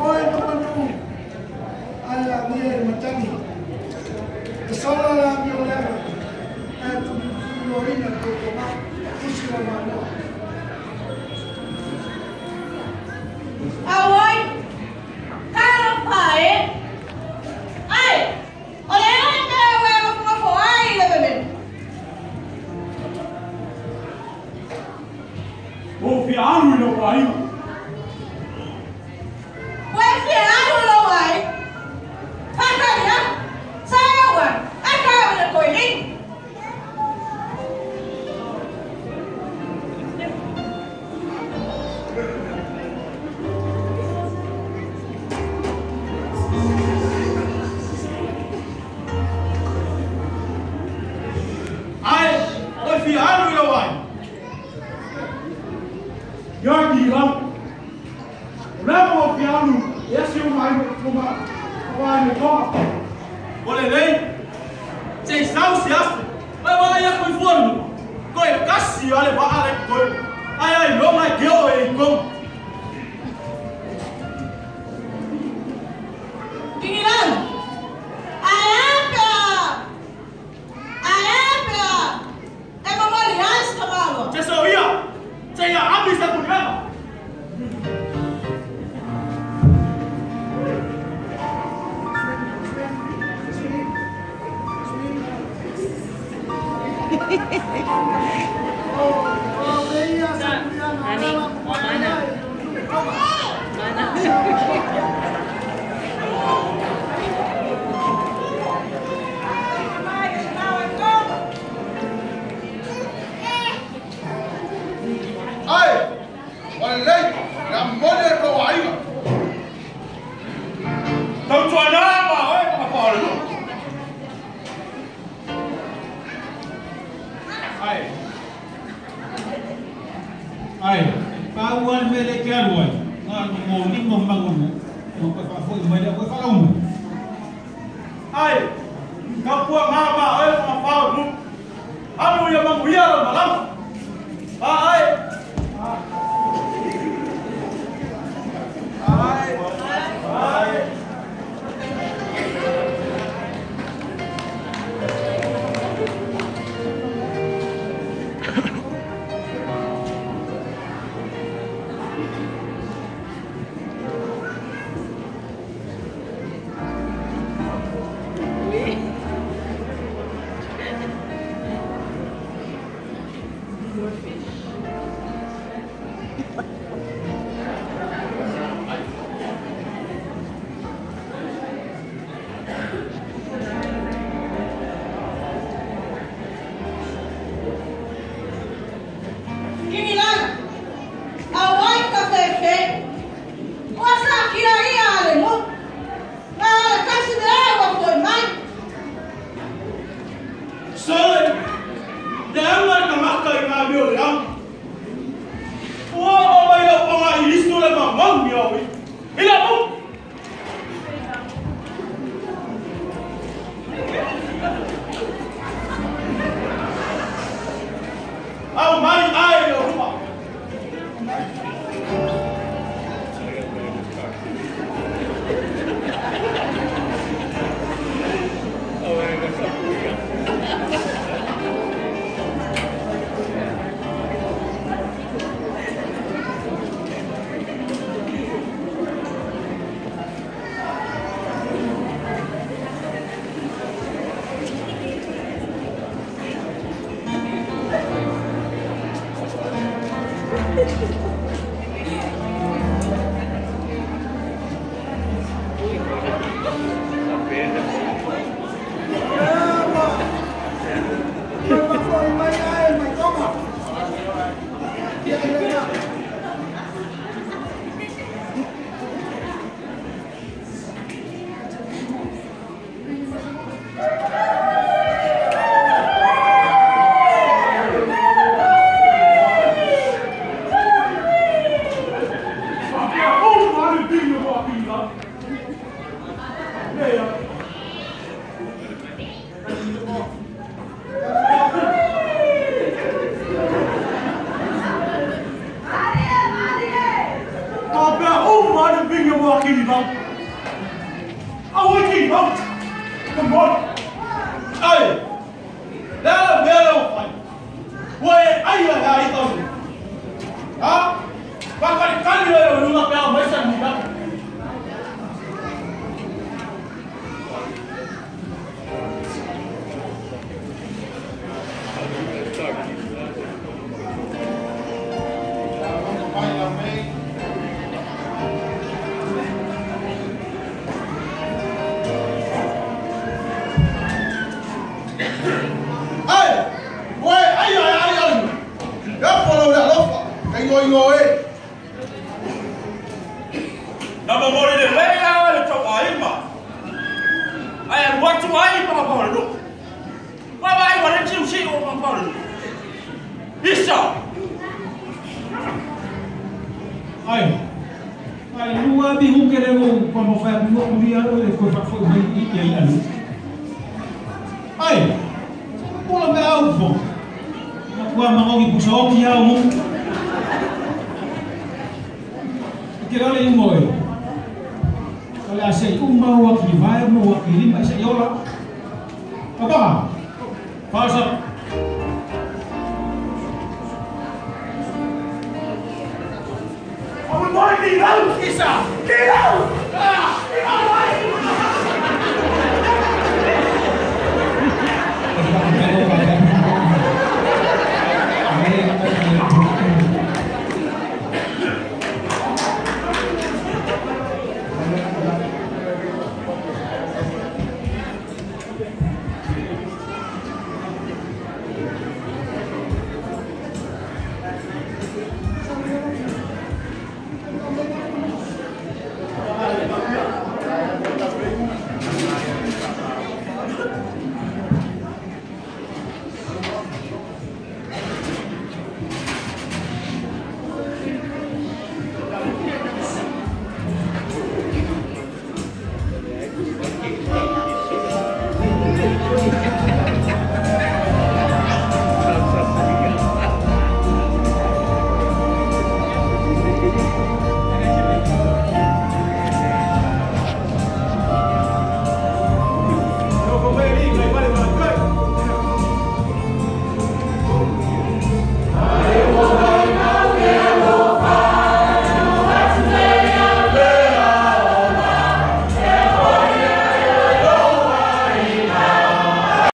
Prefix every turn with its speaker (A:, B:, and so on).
A: boy naman ala niya matani. Solo lang yung level. At tuloy na tutuma. Kusila mana.
B: Away! Kaya pa eh! Ay! Olha aí, meu por favor! Ai, bebê!
C: Vou fiar no meu pai.
B: Vai fiar no meu pai? Vai caminhar? Sai agora! Acaba de coelhinho!
C: Yo bilang, berapa piano? Ya sih main rumah, main kok. Boleh deh, cek tahu siapa? Apa yang kau buat? Kau kasih oleh pak Alek kau, ayah yang nak kau ikut.
B: Pikiran, emang mau lihat sekarang?
C: Cesoia, saya habis satu kali.
D: Ani, mana? Mana?
E: Ay, walay, ramon el kawaii.
C: Tahu cuaca apa? Apa orang? Ai, kawan milik kawan. Ngomong ni membangun. Muka kafui mereka kau kalau. Ai, kau ngapa? Ai, apa lu? Anu yang menguyar malam. Ai. pinggir buah kiri bang. Awak kiri bang. Come on. Ay. Dah biar apa? Woi, ayah dah itu. Ah? Pakai kali ada rumah kau macam ni bang. Get out!